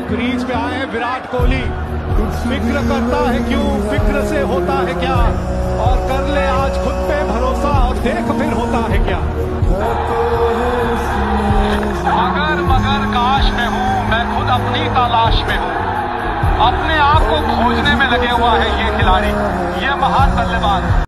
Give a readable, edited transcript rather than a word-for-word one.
Crease पे आए विराट कोहली। फिक्र करता है क्यों, फिक्र से होता है क्या, और कर ले आज खुद पे भरोसा और देख फिर होता है क्या। मगर काश में हूँ मैं खुद अपनी तलाश में हूँ। अपने आप को खोजने में लगे हुआ है ये खिलाड़ी, ये महान बल्लेबाज।